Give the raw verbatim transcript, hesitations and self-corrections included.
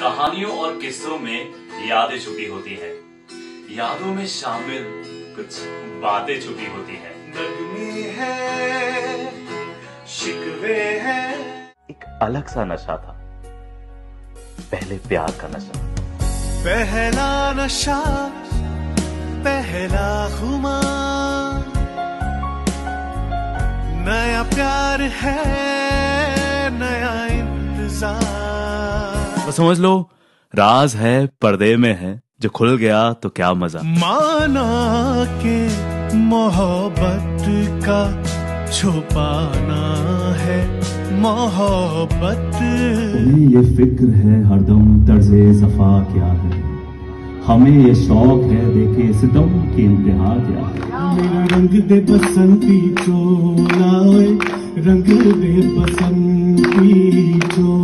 कहानियों और किस्सों में यादें छुपी होती हैं। यादों में शामिल कुछ बातें छुपी होती हैं। नगमे है, शिकवे हैं। एक अलग सा नशा था, पहले प्यार का नशा। पहला नशा, पहला खुमार, नया प्यार है, नया इंतजार। तो समझ लो राज है, पर्दे में है, जो खुल गया तो क्या मजा। माना के मोहब्बत का छुपाना है मोहब्बत। तुम्हें ये फिक्र है हरदम तर्ज़े सफा क्या है, हमें ये शौक है देखे सितम की इंतहा क्या है। मेरा रंग दे बसंती चोला, रंग दे बसंती चोला।